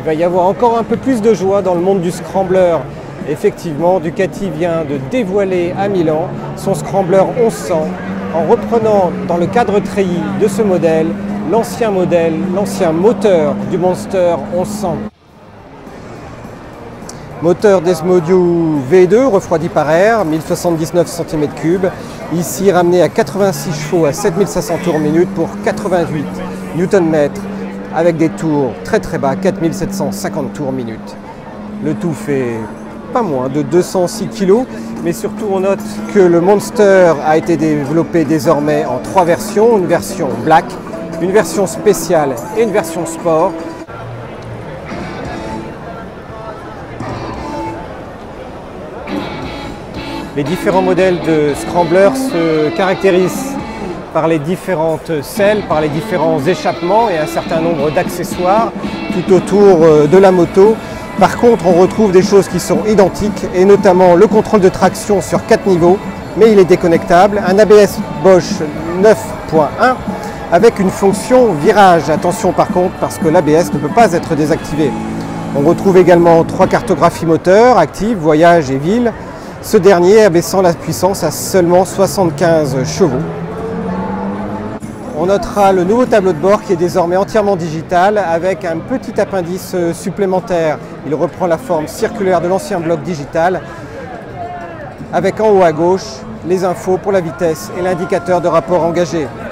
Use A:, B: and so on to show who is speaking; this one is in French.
A: va y avoir encore un peu plus de joie dans le monde du scrambler. Effectivement, Ducati vient de dévoiler à Milan son scrambler 1100 en reprenant dans le cadre treillis de ce modèle, l'ancien moteur du Monster 1100. Moteur Desmodiu V2 refroidi par air, 1079 cm3, ici ramené à 86 chevaux à 7500 tours minute pour 88 Nm avec des tours très bas, 4750 tours minute. Le tout fait pas moins de 206 kg, mais surtout on note que le Monster a été développé désormais en 3 versions, une version black, une version spéciale et une version sport. Les différents modèles de scrambler se caractérisent par les différentes selles, par les différents échappements et un certain nombre d'accessoires tout autour de la moto. Par contre, on retrouve des choses qui sont identiques et notamment le contrôle de traction sur 4 niveaux, mais il est déconnectable, un ABS Bosch 9.1 avec une fonction virage. Attention par contre, parce que l'ABS ne peut pas être désactivé. On retrouve également 3 cartographies moteurs actives, voyage et ville. Ce dernier abaissant la puissance à seulement 75 chevaux. On notera le nouveau tableau de bord qui est désormais entièrement digital avec un petit appendice supplémentaire. Il reprend la forme circulaire de l'ancien bloc digital avec en haut à gauche les infos pour la vitesse et l'indicateur de rapport engagé.